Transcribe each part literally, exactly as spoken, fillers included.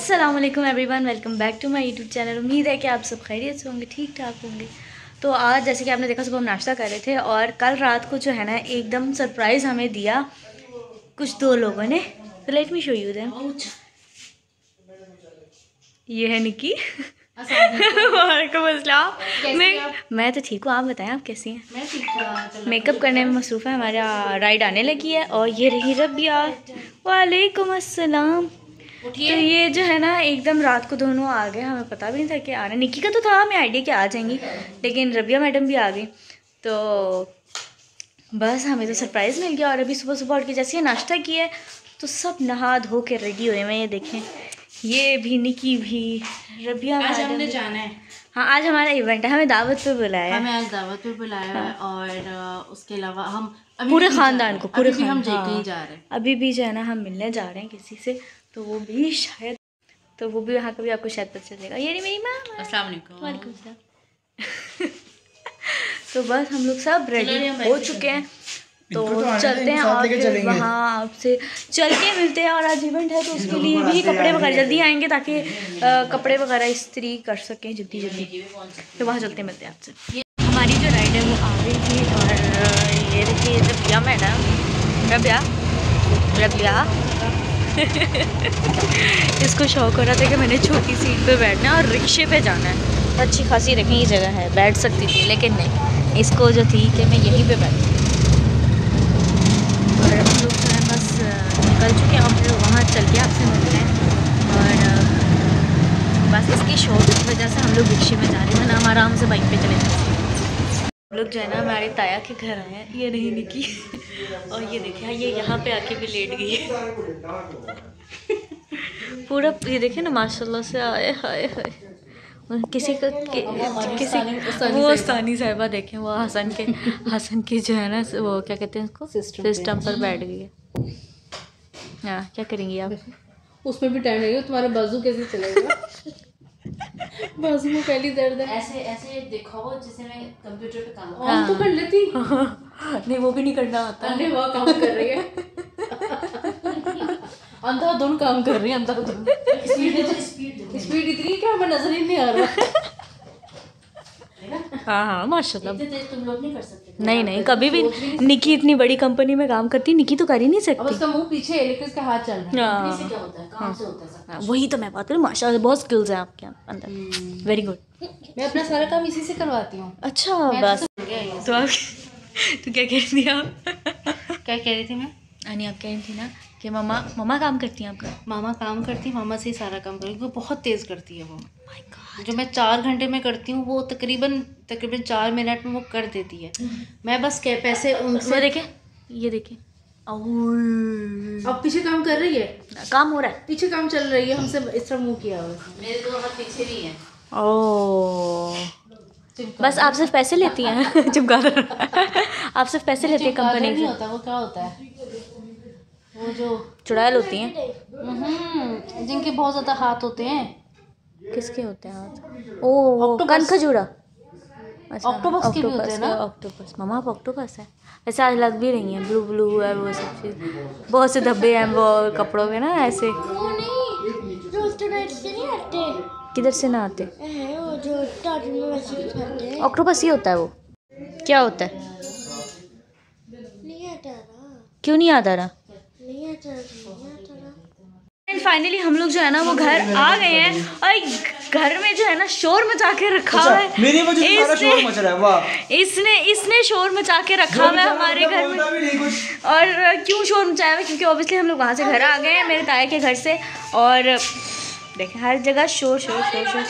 अस्सलाम वालेकुम everyone, welcome back to my YouTube channel. उम्मीद है कि आप सब खैरियत से होंगे, ठीक ठाक होंगे। तो आज जैसे कि आपने देखा सुबह हम नाश्ता कर रहे थे और कल रात को जो है ना एकदम सरप्राइज़ हमें दिया कुछ दो लोगों ने। तो let me show you them. ये है निकी। वालेकुम अस्सलाम। मैं मैं तो ठीक हूँ, आप बताएं आप कैसी हैं? मैं ठीक हूँ। मेकअप करने में मसरूफ़ है, हमारा राइड आने लगी है और ये रही रबिया। वालेकुम अस्सलाम। तो ये जो है ना एकदम रात को दोनों आ गए, हमें पता भी नहीं था कि आना। निकी का तो था हमें आइडिया कि आ जाएंगी, लेकिन रबिया मैडम भी आ गई। तो बस हमें तो सरप्राइज़ मिल गया। और अभी सुबह सुबह उठ के जैसे ये नाश्ता किया है तो सब नहा धो के रेडी हुए हैं। ये देखें, ये भी, निकी भी, रबिया आज हमने जाना है। हाँ, आज हमारा इवेंट है, हमें दावत पे बुलाया है। हमें आज दावत पे बुलाया है। हाँ। और उसके अलावा हम पूरे ख़ानदान को, पूरे अभी हम कहीं जा रहे हैं। अभी भी जो है ना हम मिलने जा रहे हैं किसी से, तो वो भी शायद, तो वो भी यहाँ का भी आपको शायद पता चलेगा। ये नहीं मेरी माँ। अस्सलाम वालेकुम। वालेकुम सलाम। तो बस हम लोग सब रेडी हो चुके हैं, तो चलते हैं और फिर वहाँ आपसे चल के मिलते हैं। और आज इवेंट है तो उसके लिए भी कपड़े वगैरह जल्दी आएंगे ताकि आ, कपड़े वगैरह इस्त्री कर सकें जल्दी जल्दी। तो वहाँ चलते मिलते हैं आपसे। हमारी जो राइड है वो आ गई थी और ये देखिए रबिया मैडम, रबिया रबिया इसको शौक हो रहा था कि मैंने छोटी सीट पे बैठना है और रिक्शे पे जाना है। अच्छी खासी रखने की जगह है, बैठ सकती थी, लेकिन नहीं, इसको जो थी कि मैं यहीं पे बैठी। और हम लोग जो है बस निकल चुके हैं और फिर वहाँ चल के आपसे मिलते हैं। और बस इसकी शौक की वजह से हम लोग रिक्शे में जा रहे थे ना, हम आराम से बाइक पे चले जाते हैं। हम लोग जो है ना हमारे ताया के घर आए हैं। ये नहीं निकी। और ये देखिए ये यहाँ पे आके भी लेट गई है। पूरा ये देखिए ना माशाल्लाह से, आए हाय हाय। किसी का कि, किसी वो सानी साहिबा देखें, वो हसन के हसन के जो है ना वो क्या कहते हैं उसको, सिस्टम पर बैठ गई है। हाँ, क्या करेंगी आप? उसमें भी टाइम लगेगा। तुम्हारा बाजू कैसे चलेगा? बाजू में पहली दर्द है। ऐसे ऐसे देखो जैसे मैं कंप्यूटर पे काम हाँ। तो कर लेती। नहीं, वो भी नहीं करना आता है। वो काम कर रही है। अंधा दोनों काम कर रही है। अंधा दोनों स्पीड स्पीड इतनी क्या हमें नजर ही नहीं आ रहा। हाँ हाँ माशाल्लाह। तुम लोग नहीं कर सकते। नहीं नहीं, कभी भी निकी इतनी बड़ी कंपनी में काम करती, निकी तो कर ही नहीं सकती। अब उसका मुंह पीछे है लेकिन उसका हाथ चल रहा है। इससे क्या होता है? काम से होता है सब। हाँ, वही तो मैं बात करूँ, माशाल्लाह बहुत स्किल्स हैं आपके अंदर। Very good. मैं अपना सारा काम इसी से करवाती हूँ। अच्छा बस। तो आप तो क्या कह रही थी आप? क्या कह रही थी मैं? यानी आप कह रही थी ना कि मामा मामा काम करती हैं आपका? मामा काम करती, मामा से ही सारा काम करती। वो बहुत तेज़ करती है। वो माय गॉड, जो मैं चार घंटे में करती हूँ वो तकरीबन तकरीबन चार मिनट में वो कर देती है। मैं बस के पैसे उनसे देखें, ये देखें, अब पीछे काम कर रही है, काम हो रहा है, पीछे काम चल रही है। हमसे इस तरह मुँह किया हुआ। मेरे दो हाथ पीछे भी हैं। ओह, बस आप सिर्फ पैसे लेती हैं? चुपका दो। आप सिर्फ पैसे लेती हैं कंपनी से? होता है वो क्या होता है, वो जो चुड़ैल होती हैं, जिनके बहुत ज़्यादा हाथ होते हैं। किसके होते हैं हाथ? ओह, कन खजूरा। अच्छा, ऑक्टोपस के भी होते हैं ना? ऑक्टोपस, मामा आप ऑक्टोपस है। ऐसे आज लग भी रही हैं, ब्लू ब्लू है वो सब चीज़। बहुत से धब्बे हैं वो कपड़ों में ना ऐसे। किधर से ना आते? ऑक्टोपस ही होता है वो। क्या होता है? क्यों नहीं याद आ रहा? फाइनली हम लोग जो है ना वो घर आ गए हैं और घर में जो है ना शोर मचा के रखा हुआ है। मेरी वजह से सारा शोर मच रहा है। वाह, इसने इसने शोर मचा के रखा हुआ है हमारे घर में। और क्यों शोर मचाया हुआ? क्योंकि ऑब्वियसली हम लोग वहाँ से घर आ गए हैं, मेरे ताया के घर से। और देखें हर जगह शोर शोर शोर शोर।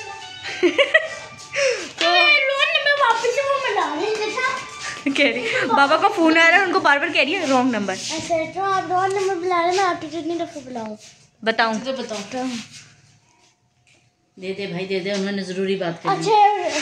तो कह रही बाबा का फोन आ रहा है, उनको बार बार कह रही है रॉन्ग नंबर। अच्छा तो आप रॉन्ग नंबर बुला रहे हैं, मैं आपको कितनी दफ़ा बुलाऊं? बताऊं? तो बताओ। दे दे भाई दे दे, उन्होंने ज़रूरी बात करनी। अच्छा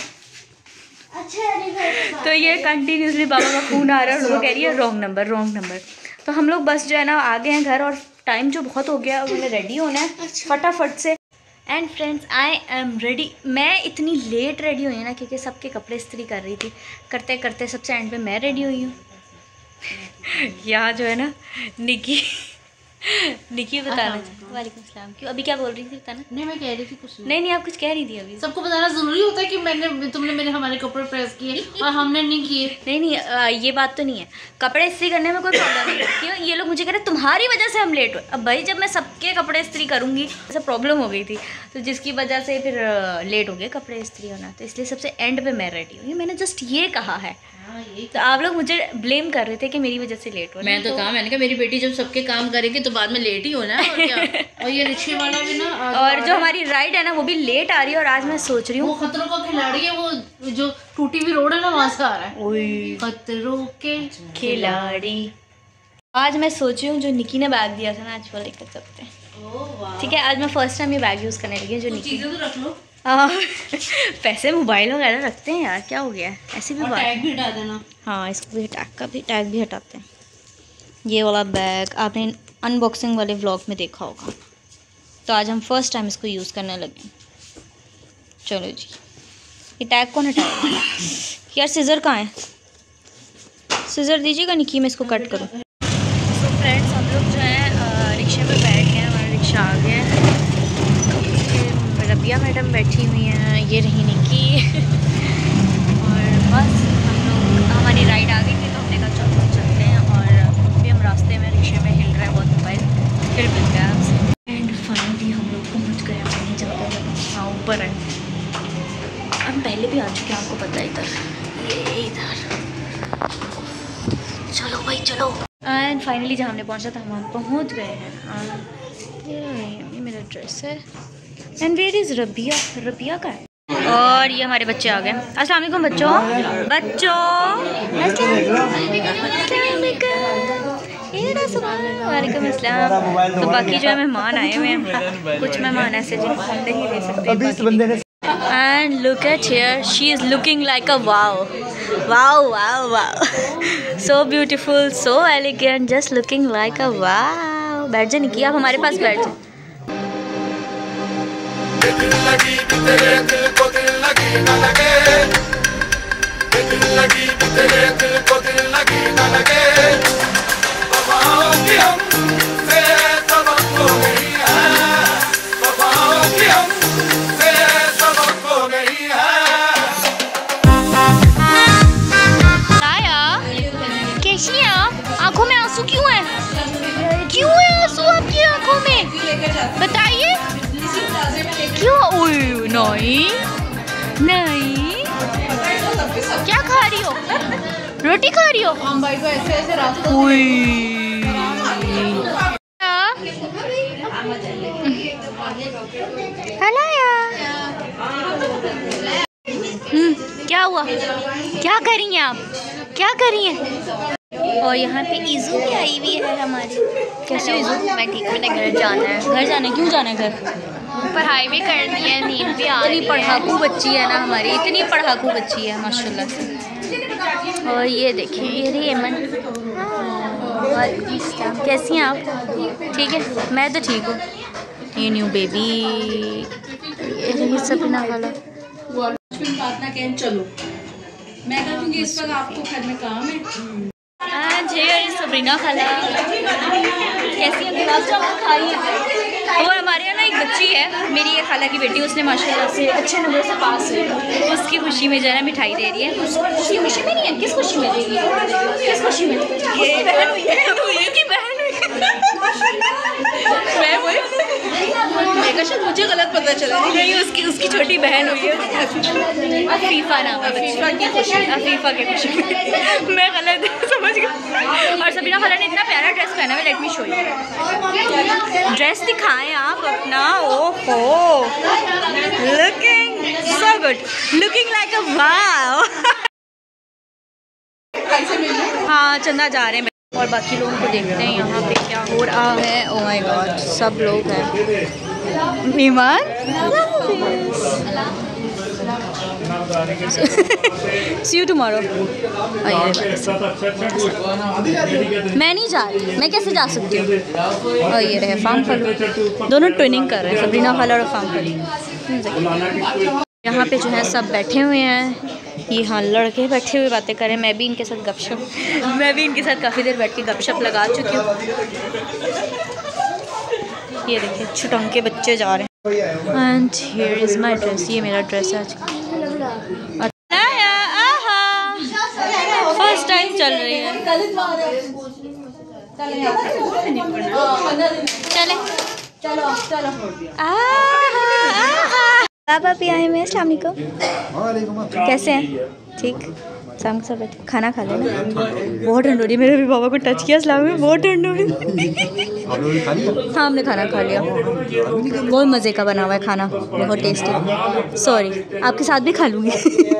अच्छा। तो ये कंटिन्यूसली बाबा का फ़ोन आ रहा है, उनको कह रही है रॉन्ग नंबर रॉन्ग नंबर। तो हम लोग बस जो है ना आ गए हैं घर और टाइम जो बहुत हो गया, उन्हें रेडी होना है फटाफट से। And friends I am ready. मैं इतनी लेट रेडी हुई हूँ ना क्योंकि सबके कपड़े इस्त्री कर रही थी, करते करते सबसे एंड पे मैं रेडी हुई हूँ। यहाँ जो है ना निकी निकी बताना चाहिए। वालेकुम सलाम। क्यों अभी क्या बोल रही थी बताना? नहीं मैं कह रही थी कुछ नहीं नहीं आप कुछ कह रही थी अभी। सबको बताना जरूरी होता है कि मैंने तुमने मेरे हमारे कपड़े प्रेस किए और हमने नहीं किए। नहीं नहीं आ, ये बात तो नहीं है। कपड़े इस्त्री करने में कोई प्रॉब्लम नहीं है। क्यों ये लोग मुझे कह रहे तुम्हारी वजह से हम लेट हुए। अब भाई जब मैं सबके कपड़े इस्त्री करूँगी ऐसा प्रॉब्लम हो गई थी तो जिसकी वजह से फिर लेट हो गए कपड़े इस्त्री होना, तो इसलिए सबसे एंड पे मैं रेडी हूँ। मैंने जस्ट ये कहा है। तो आप लोग मुझे ब्लेम कर रहे थे कि मेरी वजह से लेट हो। मैं तो, तो कहा मैंने कहा मेरी बेटी जब सबके काम करेगी तो बाद में लेट ही होना है और क्या। और ये रिक्शे वाला भी ना और जो हमारी राइड है ना वो भी लेट आ रही है। और आज मैं सोच रही हूँ वो खतरों का खिलाड़ी है, वो जो टूटी हुई रोड है ना वहाँ से आ रहा है। खतरों के खिलाड़ी। आज मैं सोच रही हूँ जो निकी ने बैग दिया था ना आज वो लेकर चलते हैं। ठीक है आज मैं फर्स्ट टाइम ये बैग यूज़ करने लगी हूँ। जो निकी तो रख लो। हाँ पैसे मोबाइल वगैरह रखते हैं यार, क्या हो गया है ऐसी भी बात। टैग भी हटा देना। हाँ इसको भी टैग का भी टैग भी हटाते हैं। ये वाला बैग आपने अनबॉक्सिंग वाले व्लॉग में देखा होगा। तो आज हम फर्स्ट टाइम इसको यूज़ करने लगे। चलो जी ये टैग कौन हटाएगा यार? सीज़र कहाँ है? सीज़र दीजिएगा निकी मैं इसको कट करूँ। तो फ्रेंड्स हम लोग जो है रिक्शे में बैठ गए हैं। हमारा रिक्शा आ गया है। रबिया मैडम बैठी हुई हैं, ये रही निकी। और बस हम लोग हमारी राइड आ गई थी तो हमने कहा चलो चलते हैं। और अभी हम रास्ते में रिक्शे में हिल रहे हैं बहुत मोबाइल, फिर मिलते हैं आपसे। एंड फाइनली हम लोग पहुँच गए अपनी जगह। हाँ ऊपर है, हम पहले भी आ चुके हैं आपको पता है। इधर ये इधर चलो भाई चलो। एंड फाइनली जहाँ हमने पहुँचा था हम पहुँच गए हैं। ये मेरा ड्रेस है। And where is Rabia? Rabia का है। और ये हमारे बच्चे आ गए। अस्सलाम वालेकुम बच्चों। बच्चों वालेकुम अस्सलाम। तो बाकी जो है मेहमान आए हुए हैं, कुछ मेहमान ऐसे जिनको हम नहीं ले सकते। And look at here she is looking like a wow wow wow wow so beautiful so elegant just looking like a wow. बैठ जाए निकी आप हमारे पास बैठ जाए। दिल लगी तेरे दिल को दिल लगी न लगे, दिल लगी तेरे दिल को दिल लगी न लगे। वफाओं की हमसे सबक हो गई है, वफाओं की हमसे सबक हो गई है। लाया कैसी हैं आप? आँखों में आंसू क्यों है? क्यों है आंसू आपकी आँखों में बताइए क्यों? ओह नहीं नहीं क्या खा रही हो? रोटी खा रही हो? हम भाई को ऐसे ऐसे रास्ते हेलो यार। हम्म क्या हुआ? क्या कर रही हैं आप? क्या कर रही हैं? और यहाँ पे ईज़ू भी आई हुई है हमारी। कैसे ईज़ू? मैं ठीक हूँ। मैंने घर जाना है। घर जाना है? क्यों जाना है घर? पढ़ाई भी करनी है, नींद भी आ रही है। इतनी पढ़ाकू बच्ची है ना हमारी, इतनी पढ़ाकू बच्ची है माशाल्लाह से। और ये देखिए ये रही एमन। कैसी हैं आप? ठीक है मैं तो ठीक हूँ। ये न्यू बेबी ये रही सपना वाला। चलो मैं कहूँगी इस वक्त आपको घर में काम है। सबरीना खाला कैसी है? गुलाब जामुन खाई है। और हमारे यहाँ ना एक बच्ची है मेरी ये खाला की बेटी, उसने माशाल्लाह से अच्छे नंबर से पास हुई। उसकी खुशी में जो है ना मिठाई दे रही है। उसकी खुशी में नहीं है, किस खुशी में दे रही है? किस खुशी में? ये बहन हुई है, उसकी बहन हुई है। मैं वही शायद मुझे गलत पता चला। नहीं उसकी उसकी छोटी बहन हुई है, अफीफा नाम है। अफीफा की खुशी, अफीफा की खुशी। मैं गलत समझ गई। और सबीना खाला ने इतना प्यारा ड्रेस पहना है। Let me show you. Dress दिखाएं आप अपना। ओहो looking so good, looking like a wow. हाँ चंदा जा रहे हैं और बाकी लोगों को देखते हैं यहाँ पे क्या हो रहा है। ओह माय गॉड सब लोग हैं। Iman see you tomorrow. मैं नहीं जा रही, मैं कैसे जा सकती हूँ? और ये रहे फार्म फल, दोनों ट्रेनिंग कर रहे हैं सबरीना खाला और फार्म फल। यहाँ पे जो है सब बैठे हुए हैं ये हाँ लड़के बैठे हुए बातें करें, मैं भी इनके साथ गपशप मैं भी इनके साथ काफ़ी देर बैठ के गपशप लगा चुकी हूँ। ये देखिए छुटंग के बच्चे जा रहे हैं। And here is my dress, ये मेरा ड्रेस है आज। फर्स्ट टाइम चल रही है। चले चलो चलो। पापा भी आए हैं। अस्सलाम वालेकुम। कैसे हैं? ठीक। शाम के सब खाना खा लेना। बहुत ठंड हो रही है। मेरे भी बाबा को टच किया इस्लाम में, बहुत ठंड हो रही। हाँ हमने खाना खा लिया। बहुत मज़े का बना हुआ है खाना, बहुत टेस्टी। सॉरी आपके साथ भी खा लूँगी।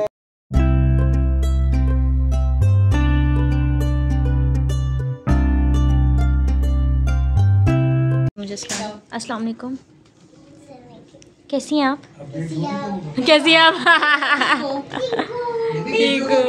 मुझे अस्सलाम वालेकुम। कैसी हैं आप? कैसी हैं आप? ठीक हो।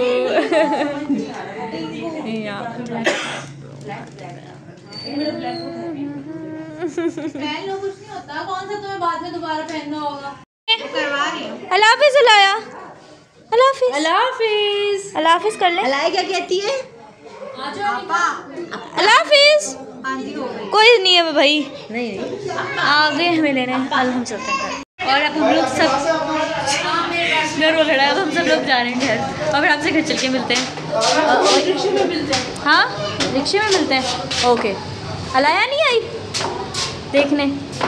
अल्लाह हाफिज़ अलाया। अल्लाह हाफिज़। अल्लाह हाफिज़। अल्लाह हाफिज़ कर ले। अलाया क्या कहती है? अल्लाह हाफिज़। कोई नहीं है भाई, नहीं नहीं आ गए हमें लेने। कल हम चलते हैं घर, और अब हम लोग सब घर वो लड़ा है। अब हम सब लोग जा रहे हैं घर, और फिर आपसे घर चल के मिलते हैं। रिक्शे में मिलते हैं। हाँ रिक्शे में मिलते हैं। ओके। अलाया नहीं आई देखने?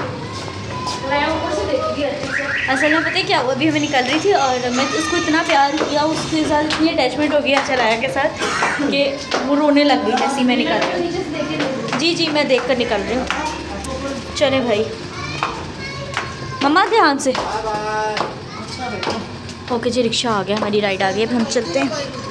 असल में पता है क्या हुआ, अभी हमें निकल रही थी और मैं उसको इतना प्यार किया, उसके साथ इतनी अटैचमेंट हो गई अलाया के साथ कि वो रोने लग गई जैसे ही मैं निकल रही हूँ। जी जी मैं देख कर निकल रही हूँ। चले भाई मम्मा ध्यान से। ओके जी रिक्शा आ गया, हमारी राइड आ गई, अब हम चलते हैं।